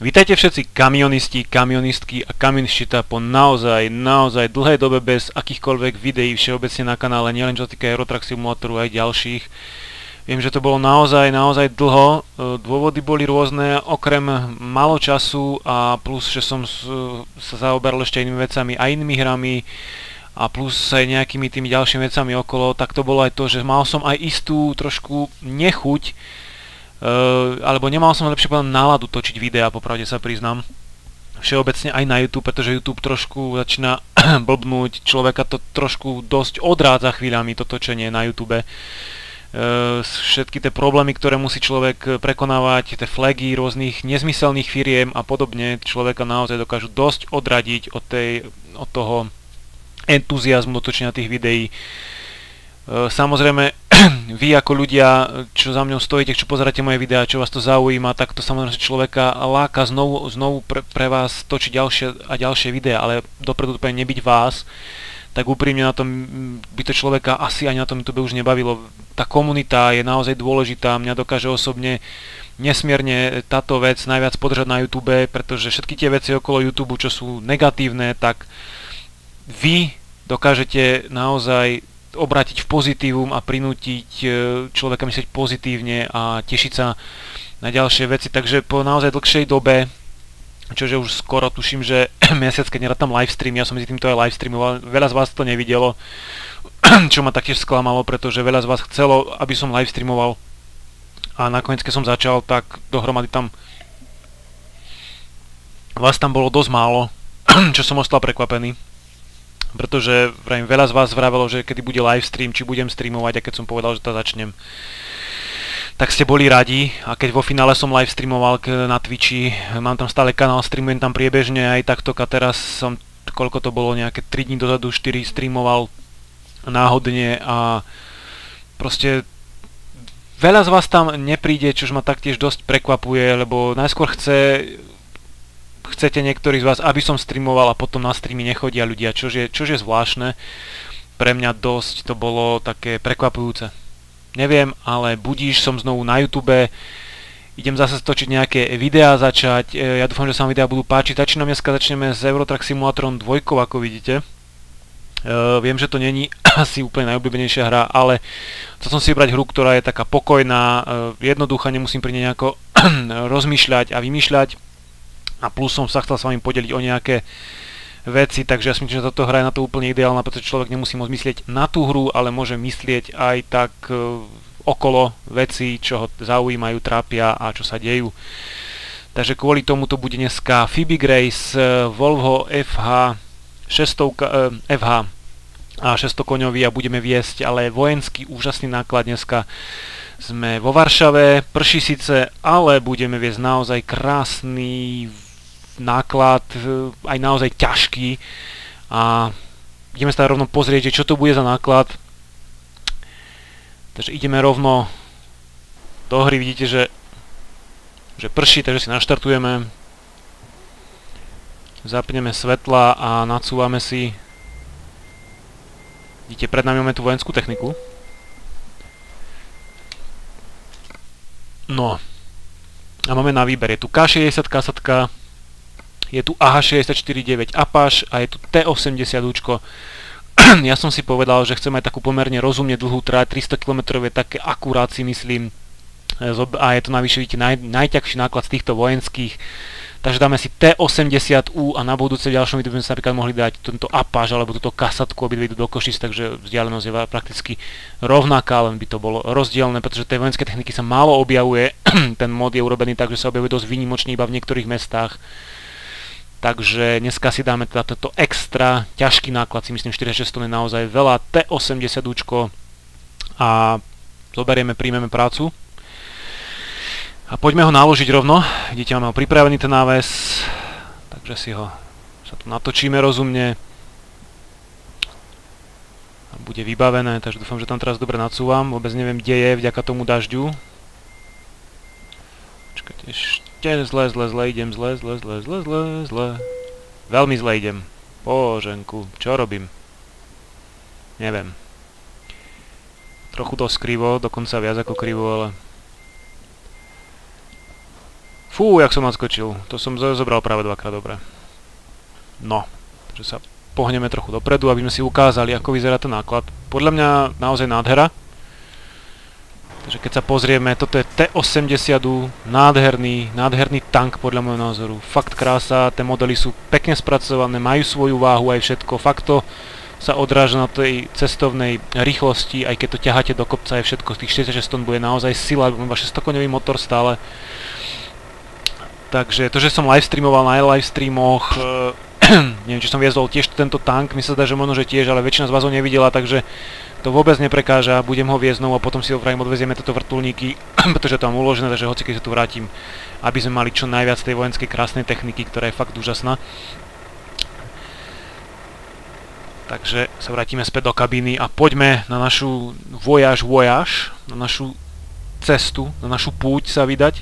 Vítajte všetci kamionisti, kamionistky a kamionistčita po naozaj dlhej dobe bez akýchkoľvek videí všeobecne na kanále, nielen čo sa týka Eurotrack Simulatoru, aj ďalších. Viem, že to bolo naozaj dlho, dôvody boli rôzne, okrem málo času a plus, že som sa zaoberal ešte inými vecami a inými hrami a plus aj nejakými tými ďalšími vecami okolo, tak to bolo aj to, že mal som aj istú trošku nechuť, alebo nemal som lepšie povedať náladu točiť videá, popravde sa priznám. Všeobecne aj na YouTube, pretože YouTube trošku začína blbnúť, človeka to trošku dosť odrádza chvíľami to točenie na YouTube. Všetky tie problémy, ktoré musí človek prekonávať, tie flagy rôznych nezmyselných firiem a podobne, človeka naozaj dokážu dosť odradiť od toho entuziazmu do točenia tých videí. Samozrejme, vy ako ľudia, čo za mňou stojíte, čo pozeráte moje videá, čo vás to zaujíma, tak to samozrejme človeka láka znovu pre vás točiť ďalšie a ďalšie videá, ale dopredu to nebyť vás, tak úprimne na tom by to človeka asi ani na tom YouTube už nebavilo. Tá komunita je naozaj dôležitá, mňa dokáže osobne nesmierne táto vec najviac podržať na YouTube, pretože všetky tie veci okolo YouTube, čo sú negatívne, tak vy dokážete naozaj obrátiť v pozitívum a prinútiť človeka myslieť pozitívne a tešiť sa na ďalšie veci. Takže po naozaj dlhšej dobe, čože už skoro tuším, že mesiac, keď nerátam livestream, ja som medzi týmto aj livestreamoval, veľa z vás to nevidelo, čo ma taktiež sklamalo, pretože veľa z vás chcelo, aby som livestreamoval a nakoniec, keď som začal, tak dohromady tam vás tam bolo dosť málo, čo som ostal prekvapený. Pretože veľa z vás vravelo, že kedy bude livestream, či budem streamovať, a keď som povedal, že to začnem, tak ste boli radi. A keď vo finále som livestreamoval na Twitchi, mám tam stále kanál, streamujem tam priebežne aj takto, a teraz som, koľko to bolo, nejaké 3 dní dozadu, 4 streamoval náhodne a proste veľa z vás tam nepríde, čož ma taktiež dosť prekvapuje, lebo najskôr chcete niektorí z vás, aby som streamoval a potom na streamy nechodia ľudia, čož je zvláštne. Pre mňa dosť to bolo také prekvapujúce. Neviem, ale budíš, som znovu na YouTube, idem zase točiť nejaké videá začať, ja dúfam, že sa vám videá budú páčiť. Začneme s Eurotrack Simulatorom 2, ako vidíte. Viem, že to není asi úplne najobľúbenejšia hra, ale chcel som si vybrať hru, ktorá je taká pokojná, jednoduchá, nemusím pri nej nejako rozmýšľať a vymýšľať. A plus som sa chcel s vami podeliť o nejaké veci, takže ja si myslím, že táto hra je na to úplne ideálna, pretože človek nemusí môcť myslieť na tú hru, ale môže myslieť aj tak okolo veci, čo ho zaujímajú, trápia a čo sa dejú. Takže kvôli tomu to bude dneska Phoebe Grace, Volvo FH 600 FH a 600 koňový a budeme viesť ale vojenský úžasný náklad. Dneska sme vo Varšave, prší síce, ale budeme viesť naozaj krásny náklad, aj naozaj ťažký a ideme sa rovno pozrieť, že čo to bude za náklad. Takže ideme rovno do hry, vidíte, že prší, takže si naštartujeme, zapneme svetla a nacúvame si. Vidíte, pred nami máme tú vojenskú techniku. No a máme na výber, je tu K60 kasatka, je tu AH64-9 Apache a je tu T80 Učko. Ja som si povedal, že chcem aj takú pomerne rozumne dlhú trať, 300 km je také akurát si myslím, a je to navyše vidíte najťažší náklad z týchto vojenských. Takže dáme si T80U a na budúce v ďalšom videu by sme sa napríklad mohli dať tento Apache alebo túto kasatku, obidve idú do Košic, takže vzdialenosť je prakticky rovnaká, len by to bolo rozdielne, pretože tej vojenské techniky sa málo objavuje. Ten mod je urobený tak, že sa objavuje dosť výnimočne iba v niektorých mestách. Takže dneska si dáme teda tento extra ťažký náklad, si myslím 46 tón je naozaj veľa, T80 Učko a príjmeme prácu. A poďme ho naložiť rovno. Vidíte, máme ho pripravený ten náves, takže sa tu natočíme rozumne. A bude vybavené, takže dúfam, že tam teraz dobre nacúvam. Vôbec neviem, kde je vďaka tomu dažďu. Počkajte, ešte zle, idem zle. Veľmi zle idem. Boženku, čo robím? Neviem. Trochu to skrivo, dokonca viac ako krivo, ale Fú, jak som nadskočil. To som zobral práve dvakrát dobre. No, takže sa pohneme trochu dopredu, aby sme si ukázali, ako vyzerá ten náklad. Podľa mňa naozaj nádhera. Takže keď sa pozrieme, toto je T80, nádherný tank podľa môjho názoru. Fakt krása, tie modely sú pekne spracované, majú svoju váhu aj všetko. Fakt to sa odráža na tej cestovnej rýchlosti, aj keď to ťaháte do kopca aj všetko. Z tých 46 tón bude naozaj sila, iba 600-koňový motor stále. Takže to, že som livestreamoval na livestreamoch, neviem, či som viezol tiež tento tank, mi sa zdá, že možno, že tiež, ale väčšina z vás ho nevidela, takže to vôbec neprekáža, budem ho viesť znovu a potom si ho odvezieme tieto vrtuľníky, pretože to mám uložené, takže hoci keď sa tu vrátim, aby sme mali čo najviac tej vojenskej krásnej techniky, ktorá je fakt úžasná. Takže sa vrátime späť do kabíny a poďme na našu voyage, na našu cestu, na našu púť sa vydať.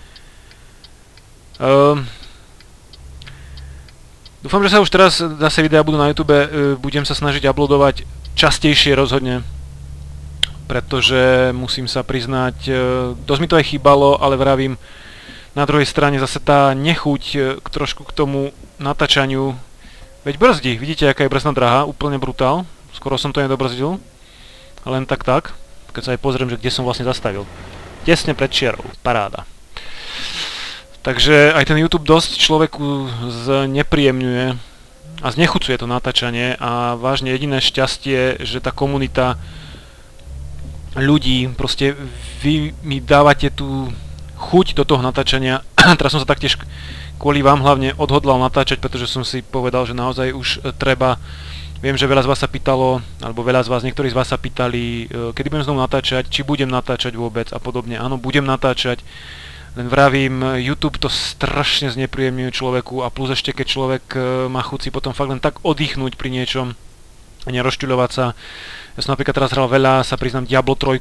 Dúfam, že sa už teraz zase videa budú na YouTube, budem sa snažiť uploadovať častejšie rozhodne, pretože musím sa priznať, dosť mi to aj chýbalo, ale vravím, na druhej strane zase tá nechuť trošku k tomu natáčaniu, veď brzdí, vidíte, aká je brzdná dráha, úplne brutál, skoro som to nedobrzdil, len tak, keď sa aj pozriem, že kde som vlastne zastavil, tesne pred čiarou, paráda. Takže aj ten YouTube dosť človeku znepríjemňuje a znechucuje to natáčanie a vážne jediné šťastie, že tá komunita ľudí, proste vy mi dávate tú chuť do toho natáčania. Teraz som sa taktiež kvôli vám hlavne odhodlal natáčať, pretože som si povedal, že naozaj už treba. Viem, že veľa z vás sa pýtalo, alebo veľa z vás, niektorí z vás sa pýtali, kedy budem znovu natáčať, či budem natáčať vôbec a podobne. Áno, budem natáčať. Len vravím, YouTube to strašne znepríjemňuje človeku a plus ešte keď človek má chuť si potom fakt len tak oddychnúť pri niečom a nerozčuľovať sa. Ja som napríklad teraz hral veľa, sa priznám, Diablo 3.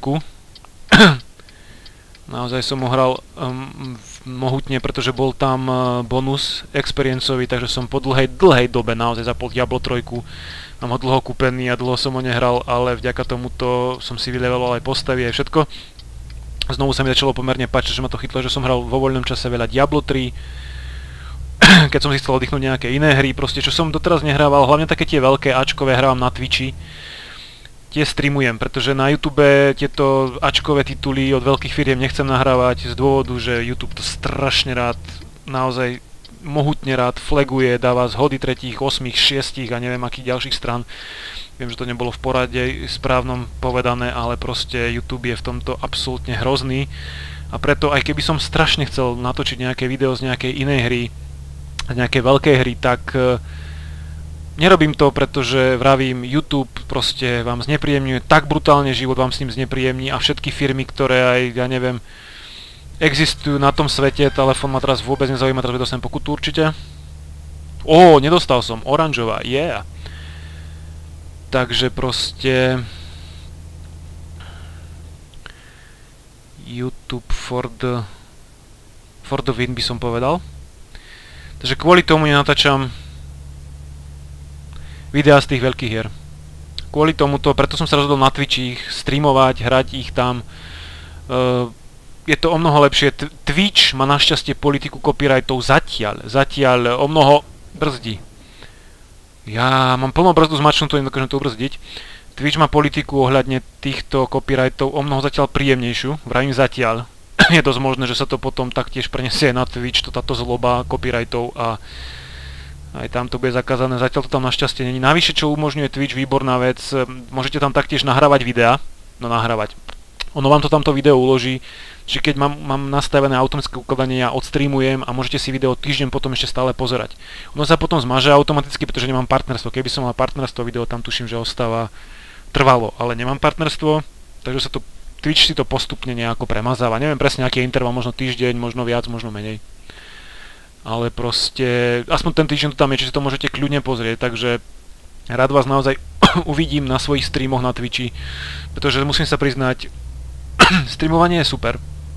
Naozaj som ho hral mohutne, pretože bol tam bonus experiencový, takže som po dlhej dobe naozaj zapol Diablo 3. Mám ho dlho kúpený a dlho som ho nehral, ale vďaka tomuto som si vyleveloval aj postavy aj všetko. Znovu sa mi začalo pomerne páčiť, že ma to chytlo, že som hral vo voľnom čase veľa Diablo 3. Keď som si chcel oddychnúť nejaké iné hry, proste čo som doteraz nehrával, hlavne také tie veľké Ačkové hrávam na Twitchi. Tie streamujem, pretože na YouTube tieto Ačkové tituly od veľkých firiem nechcem nahrávať z dôvodu, že YouTube to strašne rád, naozaj mohutne rád flaguje, dáva zhody 3., 8., 6. a neviem akých ďalších strán. Viem, že to nebolo v porade správnom povedané, ale proste YouTube je v tomto absolútne hrozný. A preto, aj keby som strašne chcel natočiť nejaké video z nejakej inej hry, z nejakej veľkej hry, tak nerobím to, pretože vravím, YouTube proste vám znepríjemňuje tak brutálne život, vám s ním znepríjemní a všetky firmy, ktoré aj, ja neviem, existujú na tom svete, telefón ma teraz vôbec nezaujíma, teraz dostanem pokutu určite. Nedostal som, oranžová, yeah. Takže proste YouTube for the win by som povedal. Takže kvôli tomu nenatáčam videá z tých veľkých hier. Kvôli tomuto, preto som sa rozhodol na Twitchi ich streamovať, hrať ich tam. Je to o mnoho lepšie. Twitch má našťastie politiku copyrightov zatiaľ o mnoho brzdí. Ja mám plno brzdu zmačnutú, nedokážem to ubrzdiť. Twitch má politiku ohľadne týchto copyrightov o mnoho zatiaľ príjemnejšiu, vravím zatiaľ. Je dosť možné, že sa to potom taktiež prenesie na Twitch, táto zloba copyrightov a aj tam to bude zakázané, zatiaľ to tam našťastie není. Navyše, čo umožňuje Twitch, výborná vec, môžete tam taktiež nahrávať videá, ono vám to tamto video uloží, že keď mám nastavené automatické ukladanie, ja odstreamujem a môžete si video týždeň potom ešte stále pozerať. Ono sa potom zmaže automaticky, pretože nemám partnerstvo. Keby som mal partnerstvo, video tam tuším, že ostáva trvalo, ale nemám partnerstvo, takže sa to Twitch si to postupne nejako premazáva. Neviem presne, aký je interval, možno týždeň, možno viac, možno menej. Ale proste, aspoň ten týždeň to tam je, čiže si to môžete kľudne pozrieť, takže rád vás naozaj uvidím na svojich streamoch na Twitchi, pretože musím sa priznať, streamovanie je super.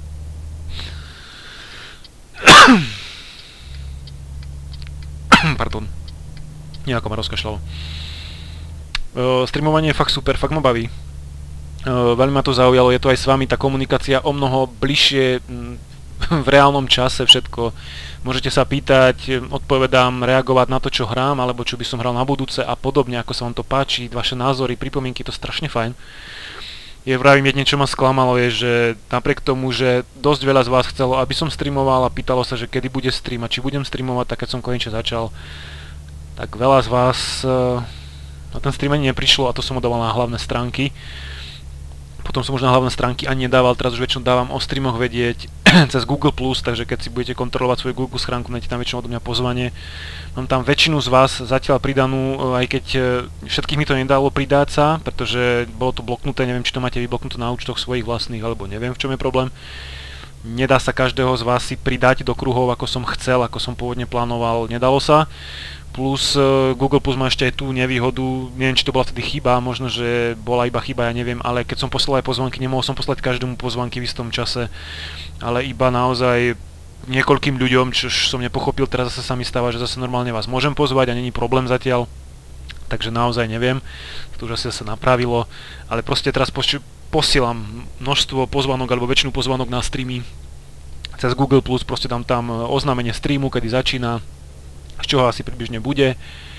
Pardon. Nejako ma rozkašľalo. Streamovanie je fakt super, fakt ma baví. Veľmi ma to zaujalo, je to aj s vami tá komunikácia o mnoho bližšie v reálnom čase všetko. Môžete sa pýtať, odpovedám, reagovať na to, čo hrám, alebo čo by som hral na budúce a podobne, ako sa vám to páči, vaše názory, pripomienky, to strašne fajn. Vravím, jedine čo ma sklamalo je, že napriek tomu, že dosť veľa z vás chcelo, aby som streamoval a pýtalo sa, že kedy bude stream a či budem streamovať, tak keď som konečne začal, tak veľa z vás na ten stream ani neprišlo a to som ho dával na hlavné stránky. Potom som už na hlavné stránky ani nedával, teraz už väčšinou dávam o streamoch vedieť cez Google+, takže keď si budete kontrolovať svoju Google schránku, nájdete tam väčšinou odo mňa pozvanie. Mám tam väčšinu z vás zatiaľ pridanú, aj keď všetkých mi to nedalo pridať sa, pretože bolo to bloknuté, neviem, či to máte vybloknuté na účtoch svojich vlastných, alebo neviem, v čom je problém. Nedá sa každého z vás si pridať do kruhov, ako som chcel, ako som pôvodne plánoval, nedalo sa. Plus Google Plus má ešte aj tú nevýhodu, neviem, či to bola vtedy chyba, možno, že bola iba chyba, ja neviem, ale keď som poslal aj pozvánky, nemohol som poslať každému pozvánky v istom čase, ale iba naozaj niekoľkým ľuďom, čo som nepochopil, teraz zase sa mi stáva, že zase normálne vás môžem pozvať a není problém zatiaľ, takže naozaj neviem, to už asi zase napravilo, ale proste teraz posielam množstvo pozvánok alebo väčšinu pozvánok na streamy cez Google Plus, proste dám tam oznámenie streamu, kedy začína, z čoho asi približne bude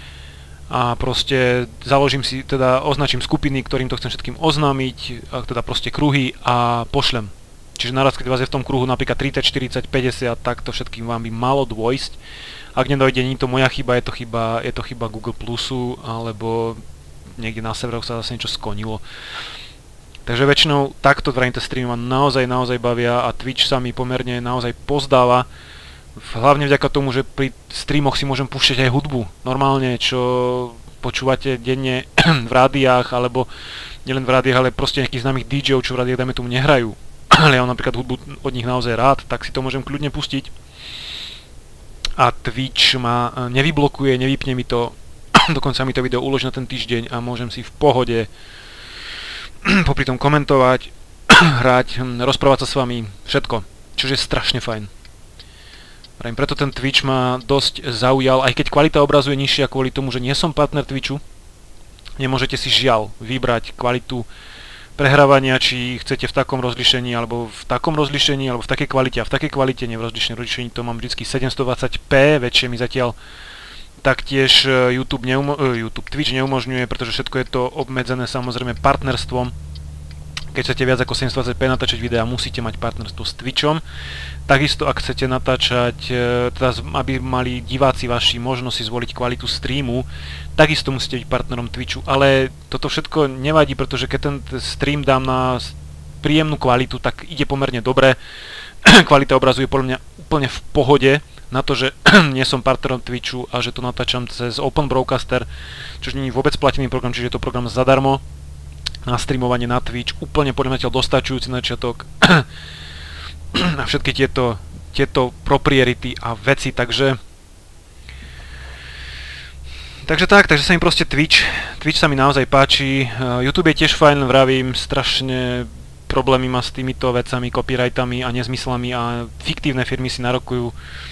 a proste založím si, teda označím skupiny, ktorým to chcem všetkým oznámiť, teda proste kruhy a pošlem. Čiže naraz, keď vás je v tom kruhu napríklad 30, 40, 50, tak to všetkým vám by malo dôjsť. Ak nedojde, nie je to moja chyba, je to chyba Google Plusu, alebo niekde na serveroch sa zase niečo skonilo. Takže väčšinou takto tie streamy ma naozaj bavia a Twitch sa mi pomerne naozaj pozdáva. Hlavne vďaka tomu, že pri streamoch si môžem púšťať aj hudbu. Normálne, čo počúvate denne v rádiách, alebo nielen v rádiách, ale proste nejakých známych DJov, čo v rádiách dajme tomu nehrajú. Ale ja mám napríklad hudbu od nich naozaj rád, tak si to môžem kľudne pustiť. A Twitch ma nevyblokuje, nevypne mi to, dokonca mi to video uloží na ten týždeň a môžem si v pohode popri tom komentovať, hrať, rozprávať sa s vami, všetko. Čo je strašne fajn. Preto ten Twitch ma dosť zaujal, aj keď kvalita obrazu je nižšia kvôli tomu, že nie som partner Twitchu. Nemôžete si žiaľ vybrať kvalitu prehrávania, či chcete v takom rozlíšení, alebo v takom rozlíšení, alebo v takej kvalite a v takej kvalite, nie v rozlíšení. Rozlíšení to mám vždy 720p, väčšie mi zatiaľ taktiež Twitch neumožňuje, pretože všetko je to obmedzené samozrejme partnerstvom. Keď chcete viac ako 720p natáčať videa, musíte mať partnerstvo s Twitchom. Takisto, ak chcete natáčať, teda aby mali diváci vaši možnosť si zvoliť kvalitu streamu, takisto musíte byť partnerom Twitchu. Ale toto všetko nevadí, pretože keď ten stream dám na príjemnú kvalitu, tak ide pomerne dobre. Kvalita obrazu je podľa mňa úplne v pohode na to, že nie som partnerom Twitchu a že to natáčam cez Open Broadcaster, čo nie je vôbec platený program, čiže je to program zadarmo na streamovanie na Twitch, úplne podľa mňa dostačujúci na začiatok a všetky tieto propriority a veci, takže sa mi proste Twitch sa mi naozaj páči, YouTube je tiež fajn, vravím, strašne problémy má s týmito vecami, copyrightami a nezmyslami a fiktívne firmy si narokujú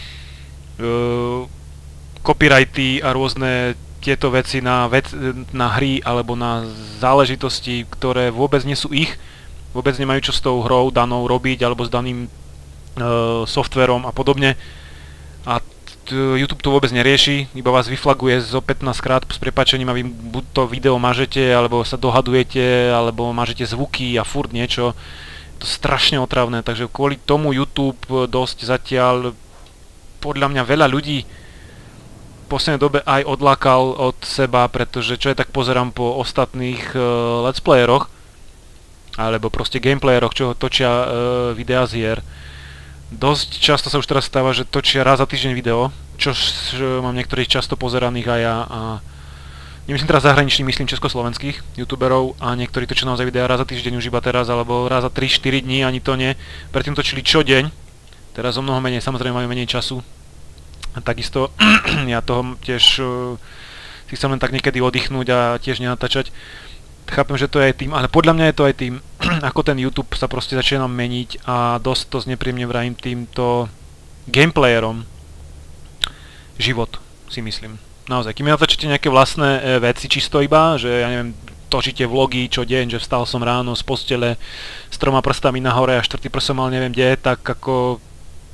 copyrighty a rôzne tieto veci na hry alebo na záležitosti, ktoré vôbec nie sú ich, vôbec nemajú čo s tou hrou danou robiť alebo s daným softverom a podobne. A YouTube to vôbec nerieši, iba vás vyflaguje zo 15 krát s prepáčením a vy buď to video mažete, alebo sa dohadujete, alebo mažete zvuky a furt niečo. To je strašne otravné, takže kvôli tomu YouTube dosť zatiaľ podľa mňa veľa ľudí v poslednej dobe aj odlákal od seba, pretože čo ja tak pozerám po ostatných let's playeroch alebo proste gameplayeroch, čo točia videá z hier, dosť často sa už teraz stáva, že točia raz za týždeň video, čo mám niektorých často pozeraných aj ja a nemyslím teraz zahraničných, myslím československých youtuberov a niektorí točia naozaj videá raz za týždeň už iba teraz alebo raz za 3-4 dní, ani to nie, predtým točili čo deň, teraz o mnoho menej, samozrejme majú menej času. A takisto ja toho tiež si chcem len tak niekedy oddychnúť a tiež nenatáčať. Chápem, že to je aj tým, ale podľa mňa je to aj tým, ako ten YouTube sa proste začína meniť a dosť to znepríjemne vrajím týmto gameplayerom život, si myslím. Naozaj, kým natáčate nejaké vlastné veci čisto iba, že ja neviem, točíte vlogy, čo deň, že vstal som ráno z postele s 3 prstami nahore a 4. prstom mal neviem kde, tak ako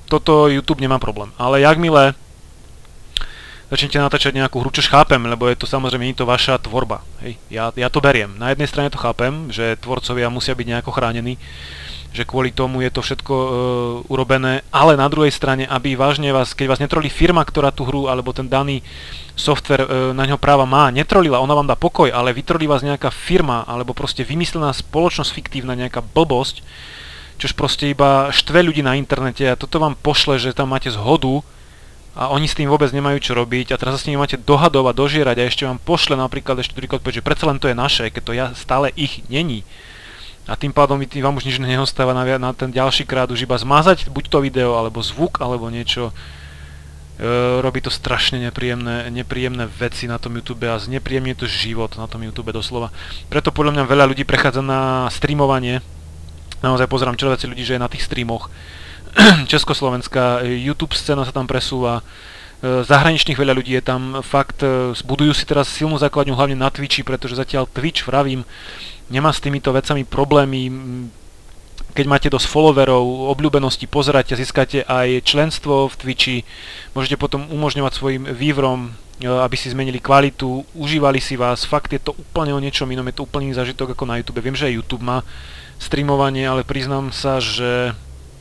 Toto YouTube nemá problém. Ale jakmile začnete natáčať nejakú hru, čo chápem, lebo je to samozrejme nie to vaša tvorba. Hej. Ja to beriem. Na jednej strane to chápem, že tvorcovia musia byť nejako chránení, že kvôli tomu je to všetko urobené, ale na druhej strane, aby vážne vás, keď vás netrolí firma, ktorá tú hru alebo ten daný software na ňo práva má, netrolila, ona vám dá pokoj, ale vytrolí vás nejaká firma alebo proste vymyslená spoločnosť fiktívna, nejaká blbosť, čož proste iba štve ľudí na internete a toto vám pošle, že tam máte zhodu a oni s tým vôbec nemajú čo robiť a teraz sa s nimi máte dohadovať, dožierať a ešte vám pošle napríklad ešte druhýkrát povedať, že predsa len to je naše, keď to stále ich není. A tým pádom vám už nič neostáva na ten ďalší krát už iba zmazať buď to video, alebo zvuk, alebo niečo. Robí to strašne nepríjemné veci na tom YouTube a znepríjemne to život na tom YouTube doslova. Preto podľa mňa veľa ľudí prechádza na streamovanie. Naozaj pozerám červecí ľudí, že je na tých streamoch. Československá YouTube scéna sa tam presúva. Zahraničných veľa ľudí je tam fakt, budujú si teraz silnú základňu hlavne na Twitchi, pretože zatiaľ Twitch, vravím, nemá s týmito vecami problémy. Keď máte dosť followerov, obľúbenosti, pozeráte, získate aj členstvo v Twitchi, môžete potom umožňovať svojim vývrom, aby si zmenili kvalitu, užívali si vás, fakt je to úplne o niečom inom, je to úplný zážitok ako na YouTube. Viem, že aj YouTube má streamovanie, ale priznám sa, že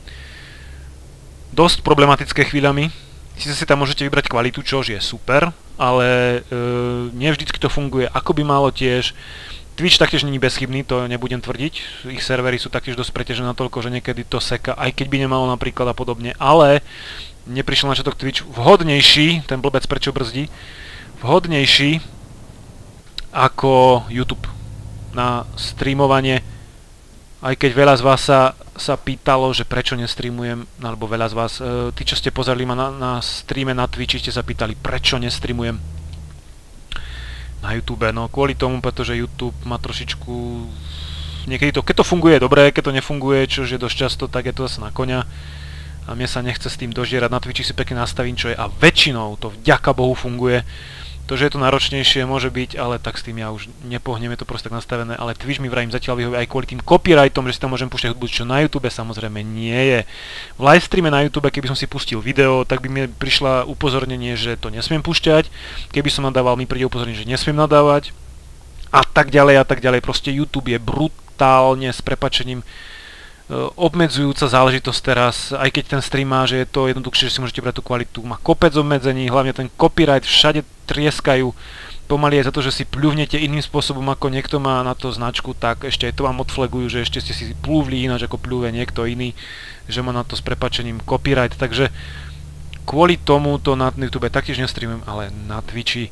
dosť problematické chvíľami. Sice si tam môžete vybrať kvalitu, čož je super, ale nie vždycky to funguje ako by malo tiež. Twitch taktiež není bezchybný, to nebudem tvrdiť. Ich servery sú taktiež dosť preťažené natoľko, že niekedy to seka, aj keď by nemalo napríklad a podobne. Ale neprišiel na začiatok Twitch vhodnejší, ten blbec prečo brzdí, vhodnejší ako YouTube na streamovanie. Aj keď veľa z vás sa pýtalo, že prečo nestreamujem, alebo veľa z vás, tí čo ste pozerali ma na streame na Twitchi, ste sa pýtali prečo nestreamujem na YouTube, no kvôli tomu, pretože YouTube má trošičku, niekedy to, keď to funguje dobré, keď to nefunguje, čož je dosť často, tak je to zase na koňa a mne sa nechce s tým dožierať, na Twitchi si pekne nastavím, čo je a väčšinou to vďaka Bohu funguje. To, že je to náročnejšie, môže byť, ale tak s tým ja už nepohnem, je to proste tak nastavené, ale Twitch mi vrajím zatiaľ vyhovuje aj kvôli tým copyrightom, že si tam môžem púšťať hudbu, čo na YouTube samozrejme nie je. V livestreame na YouTube, keby som si pustil video, tak by mi prišla upozornenie, že to nesmiem púšťať, keby som nadával, mi príde upozornenie, že nesmiem nadávať a tak ďalej, proste YouTube je brutálne s prepačením obmedzujúca záležitosť teraz, aj keď ten stream má, že je to jednoduchšie, že si môžete brať tú kvalitu, má kopec obmedzení, hlavne ten copyright, všade trieskajú, pomaly aj za to, že si pľúvnete iným spôsobom ako niekto má na to značku, tak ešte aj to vám odflagujú, že ešte ste si plúvli ináč ako pľúve niekto iný, že má na to s prepačením copyright, takže kvôli tomu to na YouTube taktiež nestreamujem, ale na Twitchi.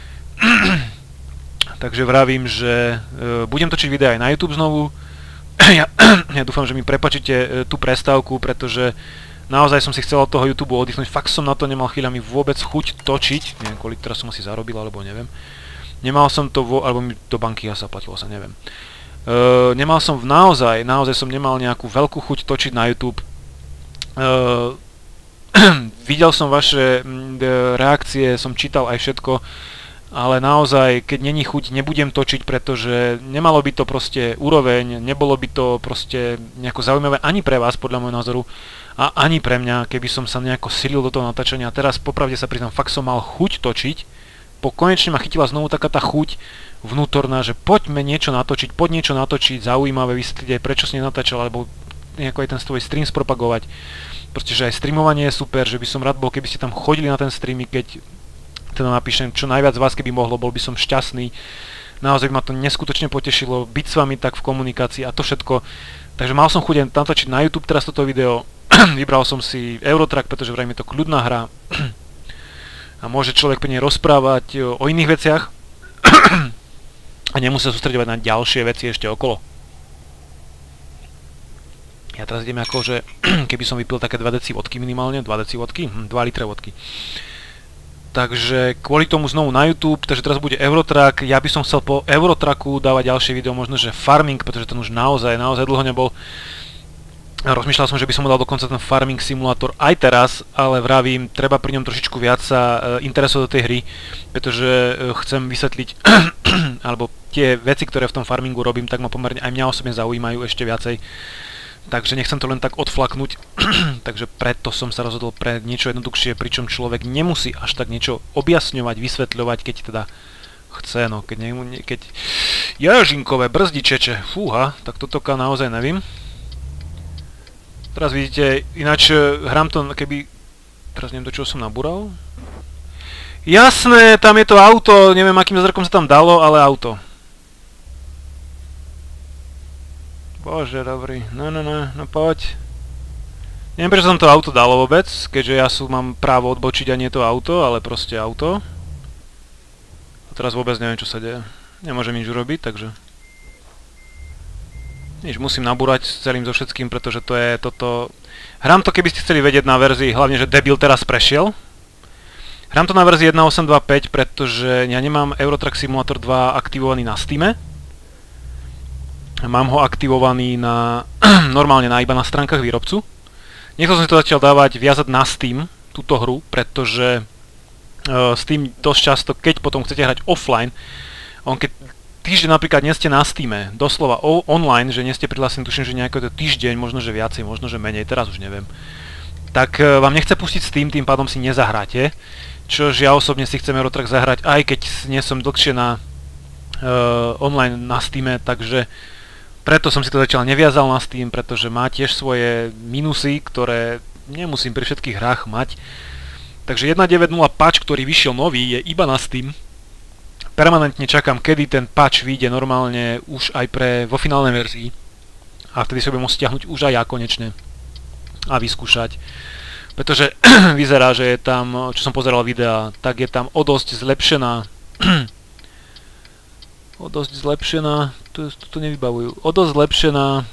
Takže vravím, že budem točiť videá aj na YouTube znovu. Ja dúfam, že mi prepáčite tú prestávku, pretože naozaj som si chcel od toho YouTube oddychnúť, fakt som na to nemal chvíľami vôbec chuť točiť, neviem, koľko teraz som asi zarobil, alebo neviem. Nemal som to, alebo mi do banky ja zaplatilo sa, neviem. Nemal som naozaj som nemal nejakú veľkú chuť točiť na YouTube. Videl som vaše reakcie, som čítal aj všetko, ale naozaj, keď není chuť, nebudem točiť, pretože nemalo by to proste úroveň, nebolo by to proste nejako zaujímavé ani pre vás, podľa môjho názoru, a ani pre mňa, keby som sa nejako silil do toho natáčania. A teraz popravde sa priznám, fakt som mal chuť točiť, konečne ma chytila znovu taká tá chuť vnútorná, že poďme niečo natočiť, zaujímavé, vysvetliť aj prečo si nenatáčal, alebo nejako aj ten svoj stream spropagovať. Proste, že aj streamovanie je super, že by som rád bol, keby ste tam chodili na ten streamy, keď teda napíšem čo najviac z vás, keby mohlo, bol by som šťastný. Naozaj by ma to neskutočne potešilo byť s vami tak v komunikácii a to všetko. Takže mal som chuť natočiť na YouTube teraz toto video. Vybral som si Eurotrack, pretože vrajme je to kľudná hra. A môže človek pekne rozprávať o iných veciach. A nemusí sa sústredovať na ďalšie veci ešte okolo. Ja teraz idem ako, že keby som vypil také 2 deci vodky minimálne, 2 deci vodky, 2 litre vodky. Takže kvôli tomu znovu na YouTube, takže teraz bude Eurotrack, ja by som chcel po Eurotracku dávať ďalšie video, možno že Farming, pretože ten už naozaj dlho nebol. Rozmýšľal som, že by som mu dal dokonca ten Farming Simulator aj teraz, ale vravím, treba pri ňom trošičku viac sa interesovať do tej hry, pretože chcem vysvetliť, alebo tie veci, ktoré v tom farmingu robím, tak ma pomerne aj mňa osobne zaujímajú ešte viacej. takže nechcem to len tak odflaknúť, takže preto som sa rozhodol pre niečo jednoduchšie, pričom človek nemusí až tak niečo objasňovať, vysvetľovať, keď teda chce, no keď Ježinkové brzdičeče, fúha, tak toto naozaj nevím. Teraz vidíte, ináč hrám to keby, teraz neviem, do čoho som nabúral. Jasné, tam je to auto, neviem akým zázrakom sa tam dalo, ale auto. Bože, dobrý, no poď. Neviem, prečo som to auto dalo vôbec, keďže ja mám právo odbočiť a nie to auto, ale proste auto. A teraz vôbec neviem, čo sa deje. Nemôžem nič urobiť, takže... Nič, musím nabúrať s celým so všetkým, pretože to je toto... Hrám to, keby ste chceli vedieť na verzii, hlavne, že debil teraz prešiel. Hrám to na verzii 1.8.2.5, pretože ja nemám Euro Truck Simulator 2 aktivovaný na Steame. Mám ho aktivovaný na... normálne iba na stránkach výrobcu. Nechcel som si to začal dávať, viazať na Steam, túto hru, pretože Steam dosť často, keď potom chcete hrať offline, keď týždeň napríklad nie ste na Steame, doslova online, že nie ste prihlásení, tuším, že nejaký týždeň, možno že viacej, možno že menej, teraz už neviem, tak vám nechce pustiť Steam, tým pádom si nezahráte, čož ja osobne si chcem Euro Truck zahrať, aj keď nie som dlhšie na online na Steame, takže preto som si to zatiaľ neviazal na Steam, pretože má tiež svoje minusy, ktoré nemusím pri všetkých hrách mať. Takže 1.9.0 patch, ktorý vyšiel nový, je iba na Steam. Permanentne čakám, kedy ten patch vyjde normálne už aj vo finálnej verzii. A vtedy sa budem môcť stiahnuť už aj ja konečne. A vyskúšať. Pretože vyzerá, že je tam, čo som pozeral videa, tak je tam o dosť zlepšená... to nevybavujú. O dosť zlepšená...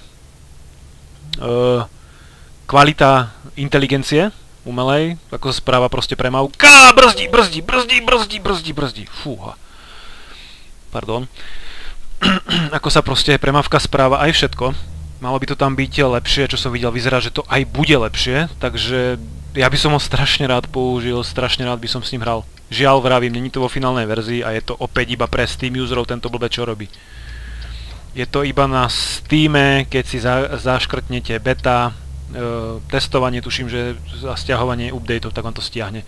kvalita inteligencie umelej, ako sa správa proste premávka. Brzdí. Fúha. Pardon. Ako sa proste premávka správa, aj všetko. Malo by to tam byť lepšie, čo som videl, vyzerá, že to aj bude lepšie, takže ja by som ho strašne rád použil, strašne rád by som s ním hral. Žiaľ, vravím, není to vo finálnej verzii a je to opäť iba pre Steam userov, tento blbec čo robí. Je to iba na Steame, keď si zaškrtnete beta, testovanie, tuším, že za stiahovanie updateov, tak vám to stiahne.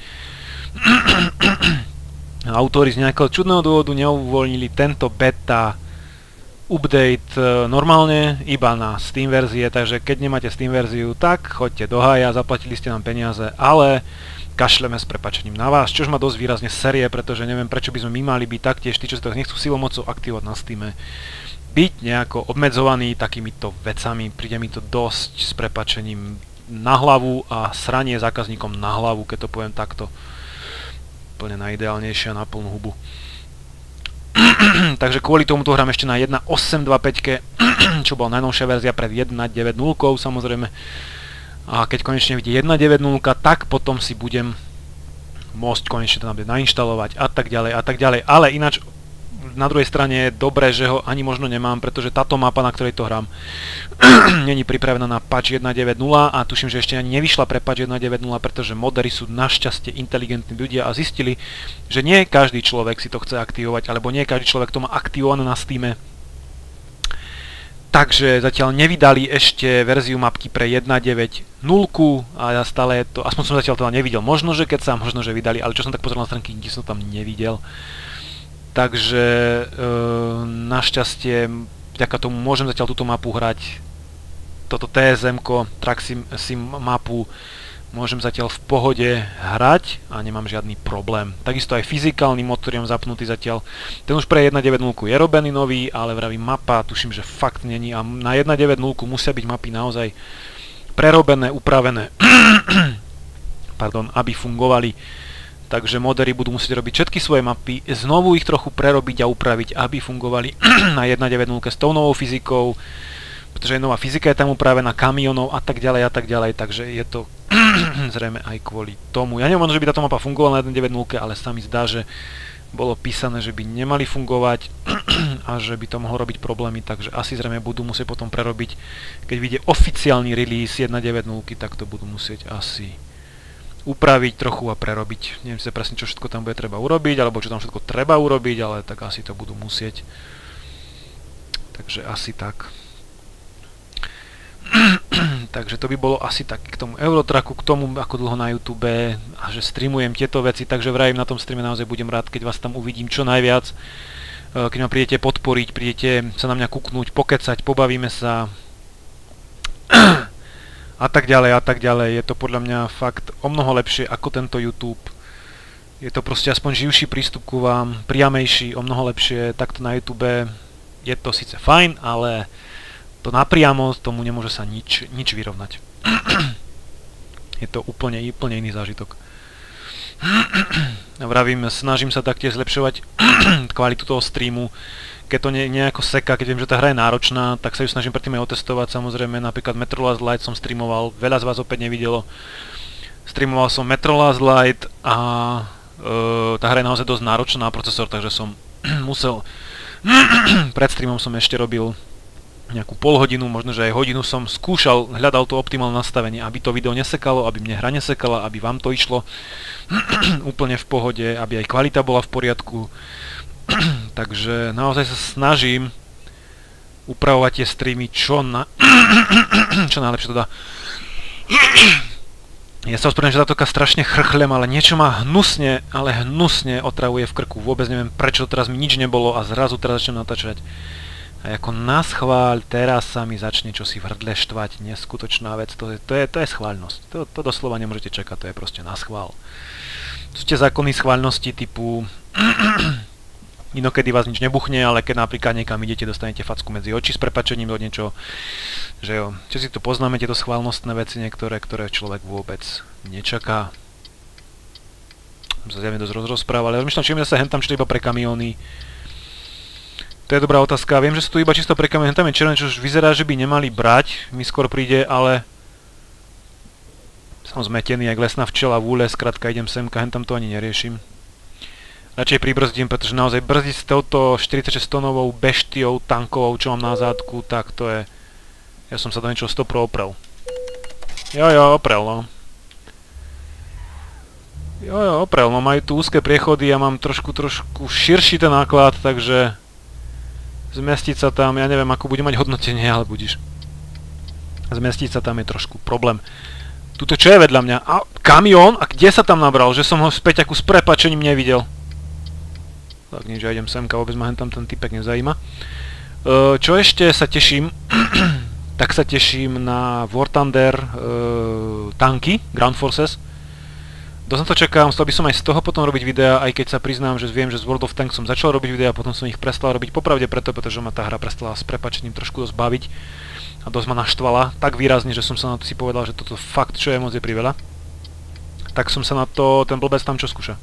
Autori z nejakého čudného dôvodu neuvoľnili tento beta update normálne, iba na Steam verzie, takže keď nemáte Steam verziu, tak choďte do hája, zaplatili ste nám peniaze, ale kašleme s prepáčením na vás, čož ma dosť výrazne série, pretože neviem, prečo by sme my mali byť taktiež, tí, čo si to nechcú silomocou aktivovať na Steame, byť nejako obmedzovaný takýmito vecami, príde mi to dosť s prepáčením na hlavu a sranie zákazníkom na hlavu, keď to poviem takto. Úplne najideálnejšie a na plnú hubu. Takže kvôli tomuto hrám ešte na 1.8.2.5, čo bola najnovšia verzia pred 1.9.0, samozrejme. A keď konečne vidie 1.9.0, tak potom si budem môcť konečne to nainštalovať a tak ďalej. Ale ináč na druhej strane je dobré, že ho ani možno nemám, pretože táto mapa, na ktorej to hrám, není pripravená na patch 1.9.0 a tuším, že ešte ani nevyšla pre patch 1.9.0, pretože modery sú našťastie inteligentní ľudia a zistili, že nie každý človek si to chce aktivovať, alebo nie každý človek to má aktivované na Steame. Takže zatiaľ nevydali ešte verziu mapky pre 1.9.0 a ja stále je to, aspoň som zatiaľ teda nevidel, možno, že keď sa, možno, že vydali, ale čo som tak pozeral na stránky, nikdy som tam nevidel. Takže našťastie vďaka tomu môžem zatiaľ túto mapu hrať, toto TSM-ko, Truck Sim mapu, môžem zatiaľ v pohode hrať a nemám žiadny problém. Takisto aj fyzikálny mod, ktorý mám zapnutý zatiaľ, ten už pre 1.9.0 je robený nový, ale vravím mapa, tuším, že fakt není a na 1.9.0 musia byť mapy naozaj prerobené, upravené, pardon, aby fungovali. Takže modery budú musieť robiť všetky svoje mapy, znovu ich trochu prerobiť a upraviť, aby fungovali na 1.9.0 s tou novou fyzikou, pretože nová fyzika je tam upravená, kamionov a tak ďalej, takže je to zrejme aj kvôli tomu. Ja neviem, že by táto mapa fungovala na 1.9.0, ale sa mi zdá, že bolo písané, že by nemali fungovať a že by to mohlo robiť problémy, takže asi zrejme budú musieť potom prerobiť, keď vyjde oficiálny release 1.9.0, tak to budú musieť asi upraviť trochu a prerobiť. Neviem si presne, čo všetko tam bude treba urobiť, alebo čo tam všetko treba urobiť, ale tak asi to budú musieť. Takže asi tak. Takže to by bolo asi tak k tomu Eurotracku, k tomu ako dlho na YouTube a že streamujem tieto veci, takže vravím, na tom streame naozaj budem rád, keď vás tam uvidím čo najviac. Keď ma prídete podporiť, prídete sa na mňa kúknúť, pokecať, pobavíme sa a tak ďalej a tak ďalej. Je to podľa mňa fakt o mnoho lepšie ako tento YouTube. Je to proste aspoň živší prístup ku vám, priamejší, o mnoho lepšie. Takto na YouTube je to síce fajn, ale to napriamo, tomu nemôže sa nič vyrovnať. Je to úplne iný zážitok. Vravím, snažím sa taktiež zlepšovať kvalitu toho streamu. Keď to nejako seka, keď viem, že tá hra je náročná, tak sa ju snažím predtým aj otestovať. Samozrejme, napríklad Metro Last Light som streamoval, veľa z vás opäť nevidelo. Streamoval som Metro Last Light a tá hra je naozaj dosť náročná na procesor, takže som musel... Pred streamom som ešte robil nejakú pol hodinu, možno že aj hodinu som skúšal, hľadal to optimálne nastavenie, aby to video nesekalo, aby mne hra nesekala, aby vám to išlo úplne v pohode, aby aj kvalita bola v poriadku. Takže naozaj sa snažím upravovať tie streamy čo najlepšie to dá. Ja sa ospravedlňujem, že táto strašne chrchlem, ale niečo ma hnusne otravuje v krku. Vôbec neviem prečo, teraz mi nič nebolo a zrazu teraz začnem natáčať. A ako naschváľ, teraz sa mi začne čosi v hrdle štvať, neskutočná vec, to je schváľnosť. To doslova nemôžete čakať, to je proste naschvál. Sú tie zákony schváľnosti typu inokedy vás nič nebuchne, ale keď napríklad niekam idete, dostanete facku medzi oči s prepáčením do niečo, že jo, čo si tu poznáme, tieto schválnostné veci niektoré, ktoré človek vôbec nečaká. Som sa zjavne dosť rozprával, ale rozmýšľam, či mi zase hentam, čo to iba pre kamióny. To je dobrá otázka. Viem, že sú tu iba čisto pre kamióny. Tam je červené, čo už vyzerá, že by nemali brať. Mi skôr príde, ale... Som zmetený, jak lesná včela v úle. Skrátka idem semka, hentam to ani neriešim. Radšej pribrzdím, pretože naozaj brzdiť s touto 46-tonovou beštiou tankovou, čo mám na zádku, tak to je... Ja som sa do niečoho 100% oprel. Jo, oprel, no. Jo, oprel, no majú tu úzke priechody, ja mám trošku širší ten náklad, takže... Zmestiť sa tam, ja neviem, ako bude mať hodnotenie, ale budíš. Zmestiť sa tam je trošku problém. Tuto čo je vedľa mňa? A kamión? A kde sa tam nabral? Že som ho späť ako s prepáčením nevidel. Tak nič, ja idem semka, vôbec ma tam ten typek nezajíma. Čo ešte sa teším? Tak sa teším na War Thunder tanky, Ground Forces. Dosť na to čakám, chcel by som aj z toho potom robiť videa, aj keď sa priznám, že viem, že z World of Tanks som začal robiť videa, potom som ich prestal robiť popravde preto, pretože ma tá hra prestala s prepáčením trošku dosť baviť a dosť ma naštvala, tak výrazne, že som sa na to si povedal, že toto fakt čo je moc je priveľa. Tak som sa na to, ten blbec tam čo skúša.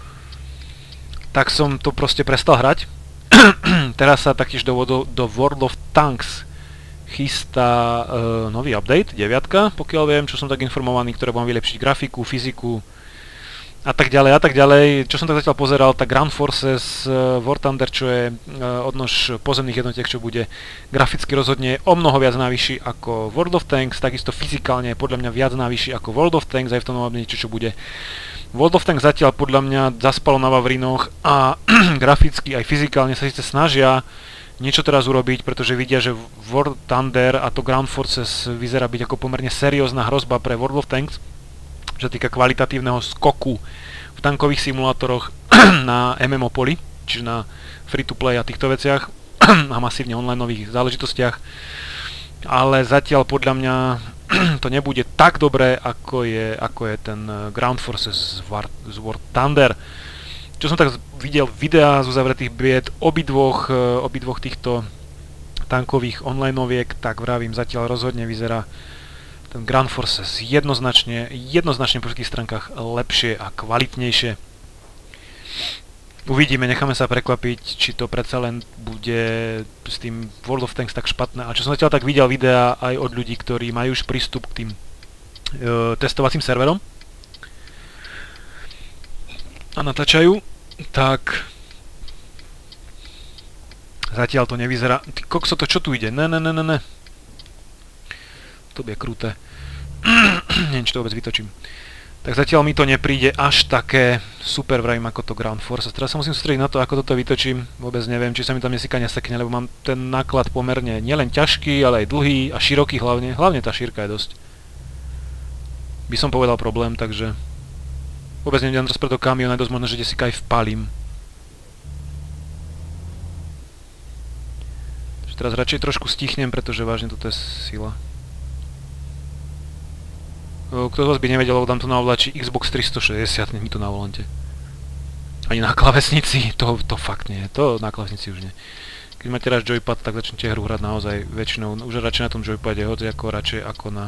Tak som to proste prestal hrať. Teraz sa taktiež do World of Tanks chystá nový update, 9, pokiaľ viem, čo som tak informovaný, ktoré budem vylepšiť grafiku, fyziku, a tak ďalej. Čo som tak zatiaľ pozeral, tak Ground Forces, War Thunder, čo je odnož pozemných jednotiek, čo bude graficky rozhodne o mnoho viac najvyšší ako World of Tanks, takisto fyzikálne je podľa mňa viac najvyšší ako World of Tanks, aj v tom novém čo bude. World of Tanks zatiaľ podľa mňa zaspalo na Vavrinoch a graficky aj fyzikálne sa síce snažia niečo teraz urobiť, pretože vidia, že War Thunder a to Ground Forces vyzerá byť ako pomerne seriózna hrozba pre World of Tanks, čo sa týka kvalitatívneho skoku v tankových simulátoroch na MMO poli, čiže na free-to-play a týchto veciach a masívne onlineových záležitostiach. Ale zatiaľ podľa mňa to nebude tak dobré, ako je ten Ground Forces z War Thunder. Čo som tak videl videá z uzavretých bied obidvoch týchto tankových onlineoviek, tak vravím, zatiaľ rozhodne vyzerá ten Ground Forces jednoznačne po všetkých stránkach lepšie a kvalitnejšie. Uvidíme, necháme sa prekvapiť, či to predsa len bude s tým World of Tanks tak špatné. A čo som zatiaľ tak videl videá aj od ľudí, ktorí majú už prístup k tým testovacím serverom a natáčajú, tak zatiaľ to nevyzerá. Ty kokso, to čo tu ide? Ne. To bude kruté. Neviem, či to vôbec vytočím. Tak zatiaľ mi to nepríde až také super, vravím, ako to Ground Force. Teraz sa musím sústrediť na to, ako toto vytočím. Vôbec neviem, či sa mi tam nesýka nesekne, lebo mám ten náklad pomerne nielen ťažký, ale aj dlhý a široký hlavne. Hlavne tá šírka je dosť. By som povedal problém, takže... Vôbec neviem teraz pre to kamión, aj dosť možno, že desika aj vpalím. Takže teraz radšej trošku stichnem, pretože vážne toto je sila. Kto z vás by nevedel, lebo tam to na ovláči Xbox 360, nie mi to na volante. Ani na klávesnici, to fakt nie, to na klávesnici už nie. Keď máte raz joypad, tak začnete hru hrať naozaj väčšinou, už radšej na tom joypade, hoď ako radšej ako na...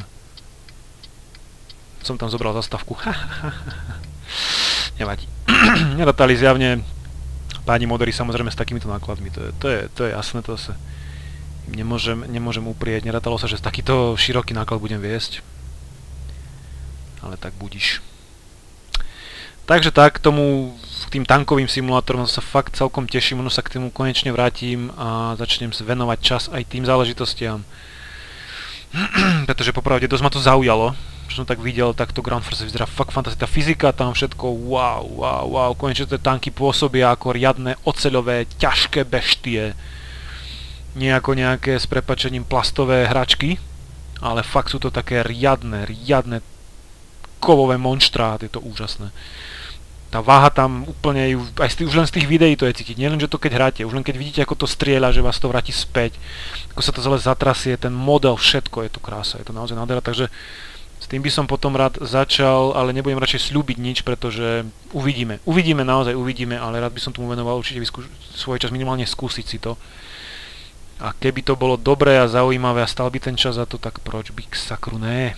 Som tam zobral zastavku, nevadí. Nedotali zjavne páni modery samozrejme s takýmito nákladmi, to je jasné, to sa nemôžem uprieť, neratalo sa, že takýto široký náklad budem viesť. Ale tak budíš. Takže tak, k tým tankovým simulátorom sa fakt celkom teším, možno sa k tomu konečne vrátim a začnem sa venovať čas aj tým záležitostiam. Pretože popravde dosť ma to zaujalo, čo som tak videl, tak to Ground Force vyzerá fakt fantastická fyzika, tam všetko wow, konečne tie tanky pôsobia ako riadne oceľové, ťažké beštie. Nie ako nejaké s prepáčením plastové hračky, ale fakt sú to také riadne kovové monštrá, je to úžasné. Tá váha tam úplne, už len z tých videí to je cítiť, nielen, že to keď hráte, už len keď vidíte, ako to strieľa, že vás to vráti späť, ako sa to celé zatrasie, ten model, všetko, je to krása, je to naozaj nádhera, takže s tým by som potom rád začal, ale nebudem radšej sľúbiť nič, pretože uvidíme, naozaj uvidíme, ale rád by som tomu venoval určite svoj čas, minimálne skúsiť si to. A keby to bolo dobré a zaujímavé a stal by ten čas za to, tak proč by k sakru ne?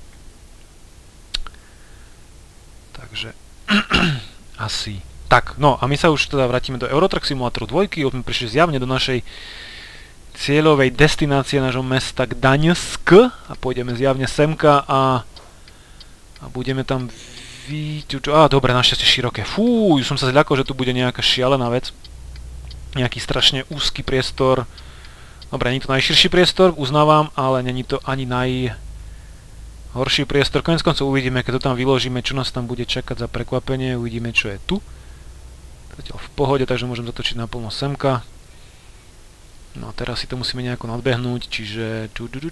Takže asi tak, no a my sa už teda vrátime do Euro Truck Simulatoru 2, už sme prišli zjavne do našej cieľovej destinácie nášho mesta Gdaňsk a pôjdeme zjavne semka a budeme tam dobre, našťastie široké. Fú, už som sa zľakol, že tu bude nejaká šialená vec. Nejaký strašne úzky priestor. Dobre, není to najširší priestor, uznávam, ale není to ani horší priestor. Koniec koncov uvidíme, keď to tam vyložíme, čo nás tam bude čakať za prekvapenie. Uvidíme, čo je tu. Zatiaľ v pohode, takže môžem zatočiť naplno semka. No a teraz si to musíme nejako nadbehnúť, čiže...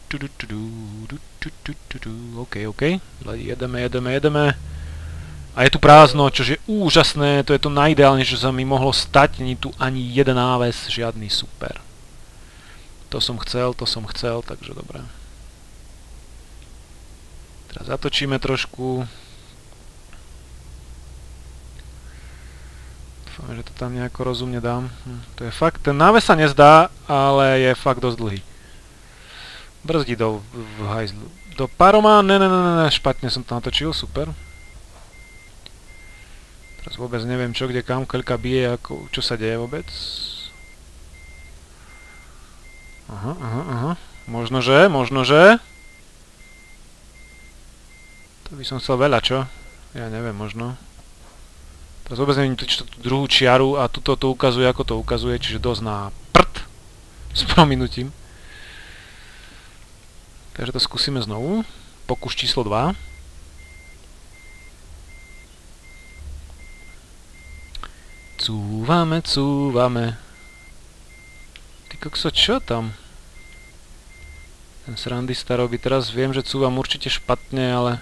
OK. Jedeme. A je tu prázdno, čože je úžasné, to je to najideálnejšie, čo sa mi mohlo stať. Není tu ani jeden náves, žiadny, super. To som chcel, takže dobré. Teraz zatočíme trošku. Dúfam, že to tam nejako rozumne dám. To je fakt, ten náves sa nezdá, ale je fakt dosť dlhý. Brzdí do hajzlu. Do paroma, ne, špatne som to natočil, super. Teraz vôbec neviem čo, kde kam, koľka bije, čo sa deje vôbec. Aha. Možno, že. To by som chcel veľa, čo? Ja neviem, možno. Teraz vôbec neviem tú druhú čiaru a tuto to ukazuje, ako to ukazuje, čiže dosť na prd. S prominutím. Takže to skúsime znovu. Pokus číslo 2. Cúvame. Ty kokso, čo tam? Ten srandista robí. Teraz viem, že cúvam určite špatne, ale...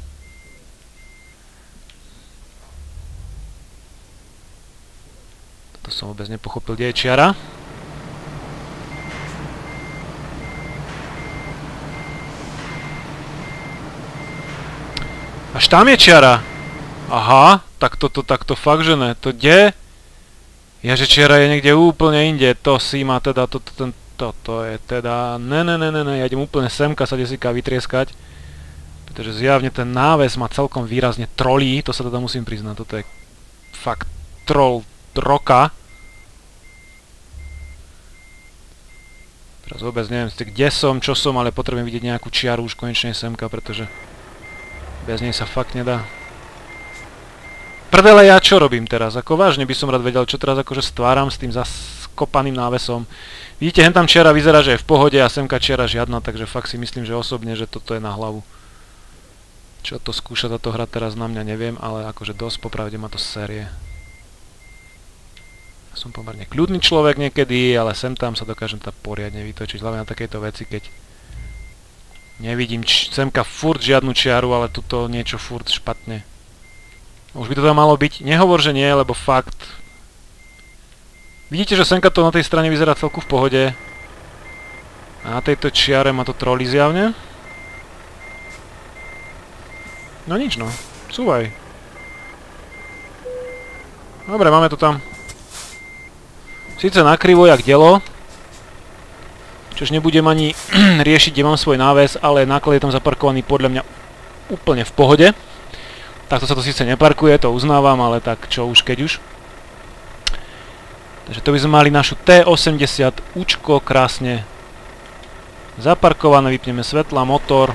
To som vôbec nepochopil, kde je čiara. Až tam je čiara. Aha, tak to fakt, že ne. To kde? Ja, že čiara je niekde úplne inde. To si má teda, toto je teda... Ne, ja idem úplne semka sa desika vytrieskať. Pretože zjavne ten náves ma celkom výrazne trolí, to sa teda musím priznať. Toto je fakt troll roka. Teraz vôbec neviem, kde som, čo som, ale potrebujem vidieť nejakú čiaru už konečne semka, pretože bez nej sa fakt nedá. Prdele, ja čo robím teraz? Ako vážne by som rád vedel, čo teraz akože stváram s tým zaskopaným návesom. Vidíte, hentam čiara vyzerá, že je v pohode a semka čiara žiadna, takže fakt si myslím, že osobne, že toto je na hlavu. Čo to skúša táto hra teraz na mňa, neviem, ale akože dosť popravde ma to série. Som pomerne kľudný človek niekedy, ale sem tam sa dokážem tá poriadne vytočiť, hlavne na takejto veci, keď nevidím semka furt žiadnu čiaru, ale tuto niečo furt špatne. Už by to tam malo byť, nehovor, že nie, lebo fakt. Vidíte, že semka to na tej strane vyzerá celku v pohode. A na tejto čiare ma to trolí zjavne. No nič no, súvaj. Dobre, máme to tam. Sice nakrivo jak delo, čož nebudem ani riešiť, kde mám svoj náves, ale náklad je tam zaparkovaný podľa mňa úplne v pohode. Takto sa to síce neparkuje, to uznávam, ale tak čo už keď už. Takže to by sme mali našu T80 Učko krásne zaparkované, vypneme svetla, motor.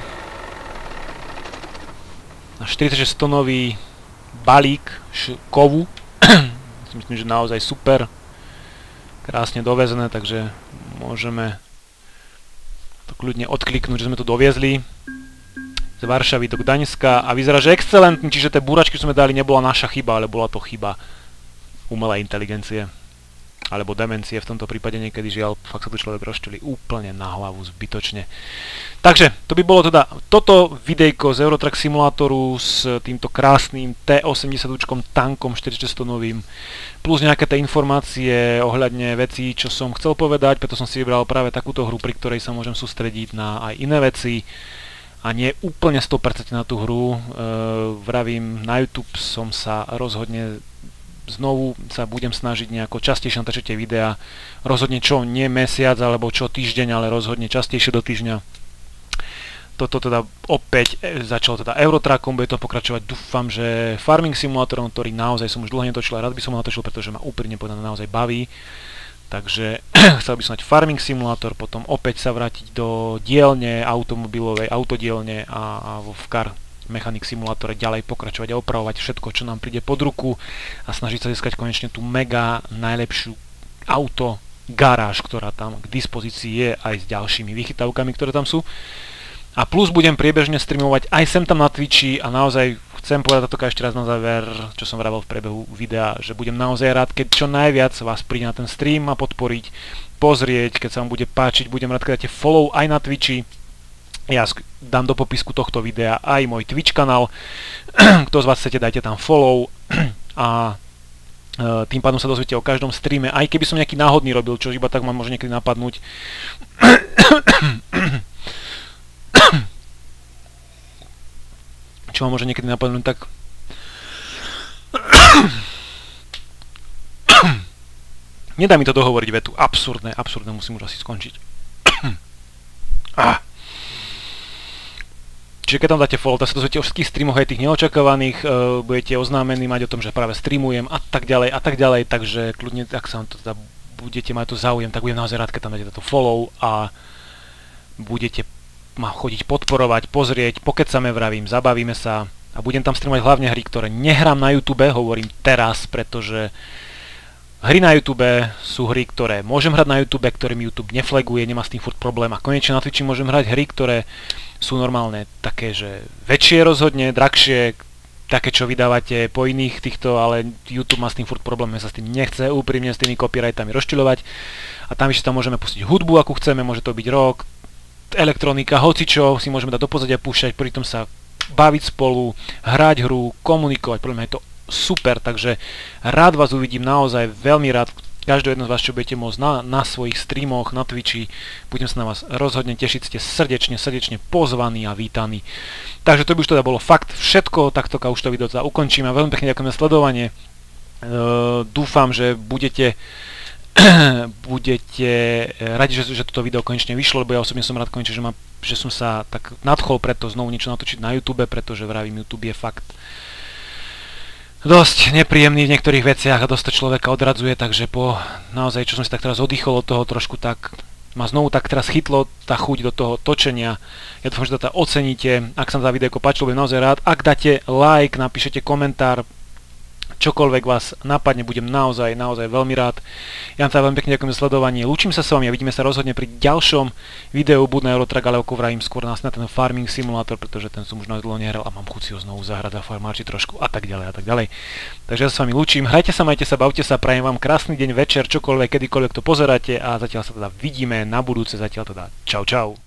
Na 46-tonový balík kovu. Myslím, že naozaj super. Krásne dovezené, takže môžeme to kľudne odkliknúť, že sme to doviezli z Varšavy do Gdaňska a vyzerá, že excelentný, čiže tie búračky, čo sme dali, nebola naša chyba, ale bola to chyba umelej inteligencie alebo demencie, v tomto prípade niekedy žiaľ, fakt sa tu človek rozčuli úplne na hlavu, zbytočne. Takže, to by bolo teda toto videjko z Euro Truck Simulatoru s týmto krásnym T80 tankom 400-novým, plus nejaké tie informácie ohľadne vecí, čo som chcel povedať, preto som si vybral práve takúto hru, pri ktorej sa môžem sústrediť na aj iné veci a nie úplne 100% na tú hru. Vravím, na YouTube som sa rozhodne znovu sa budem snažiť nejako častejšie natáčať tie videá. Rozhodne čo nie mesiac alebo čo týždeň, ale rozhodne častejšie do týždňa. Toto teda opäť začalo teda Eurotrackom, bude to pokračovať, dúfam, že Farming Simulatorom, ktorý naozaj som už dlho netočil a rád by som ho natočil, pretože ma úprimne povedané naozaj baví. Takže chcel by som mať Farming Simulator, potom opäť sa vrátiť do dielne automobilovej, autodielne a v Car Mechanic Simulátore ďalej pokračovať a opravovať všetko, čo nám príde pod ruku a snažiť sa získať konečne tú mega najlepšiu auto garáž, ktorá tam k dispozícii je aj s ďalšími vychytávkami, ktoré tam sú. A plus budem priebežne streamovať aj sem tam na Twitchi a naozaj chcem povedať toto ešte raz na záver, čo som vravel v priebehu videa, že budem naozaj rád, keď čo najviac vás príde na ten stream a podporiť, pozrieť, keď sa vám bude páčiť, budem rád, keď dáte follow aj na Twitchi. Ja dám do popisku tohto videa aj môj Twitch kanál. Kto z vás chcete, dajte tam follow a tým pádom sa dozviete o každom streame, aj keby som nejaký náhodný robil, čo iba tak ma môže niekedy napadnúť. Čo ma môže niekedy napadnúť, tak nedá mi to dohovoriť vetu. Absurdné, musím už asi skončiť. Čiže keď tam dáte follow, tak sa dozviete o všetkých streamoch aj tých neočakávaných, budete oznámení mať o tom, že práve streamujem a tak ďalej, takže kľudne, ak sa vám to teda budete mať to záujem, tak budem naozaj rád, keď tam dáte to follow a budete ma chodiť podporovať, pozrieť, pokecame, vravím, zabavíme sa a budem tam streamovať hlavne hry, ktoré nehrám na YouTube, hovorím teraz, pretože hry na YouTube sú hry, ktoré môžem hrať na YouTube, ktorým YouTube neflaguje, nemá s tým furt problém a konečne na Twitchi môžem hrať hry, ktoré sú normálne také, že väčšie rozhodne, drahšie, také, čo vydávate po iných týchto, ale YouTube má s tým furt problém, sa s tým nechce úprimne s tými copyrightami rozčuľovať a tam ešte tam môžeme pustiť hudbu, akú chceme, môže to byť rock, elektronika, hocičo, si môžeme dať do pozadia púšťať, pritom sa baviť spolu, hrať hru, komunikovať, podľa mňa je to super, takže rád vás uvidím, naozaj veľmi rád, každého jedno z vás, čo budete môcť na svojich streamoch, na Twitchi, budem sa na vás rozhodne tešiť, ste srdečne pozvaní a vítaní. Takže to by už teda bolo fakt všetko, takto už to video teda ukončím a veľmi pekne ďakujem za sledovanie. Dúfam, že budete radi, že toto video konečne vyšlo, lebo ja osobne som rád konečne, že som sa tak nadchol preto znovu niečo natočiť na YouTube, pretože vravím, YouTube je fakt dosť nepríjemný v niektorých veciach a dosť to človeka odradzuje, takže po naozaj, čo som si tak teraz oddychol od toho trošku, tak ma znovu tak teraz chytlo tá chuť do toho točenia. Ja dúfam, že to oceníte, ak sa vám tá videjko páčilo, budem naozaj rád. Ak dáte like, napíšete komentár, čokoľvek vás napadne, budem naozaj veľmi rád. Ja vám teda veľmi pekne ďakujem za sledovanie. Lúčim sa s vami a vidíme sa rozhodne pri ďalšom videu, buď na Eurotrack, ale ako vravím skôr na ten farming simulátor, pretože ten som už na dlho nehral a mám chuť si ho znovu zahrať za farmáči trošku a tak ďalej a tak ďalej. Takže ja sa s vami lúčim. Hrajte sa, majte sa, bavte sa, prajem vám krásny deň, večer, čokoľvek, kedykoľvek to pozeráte a zatiaľ sa teda vidíme na budúce, zatiaľ teda čau.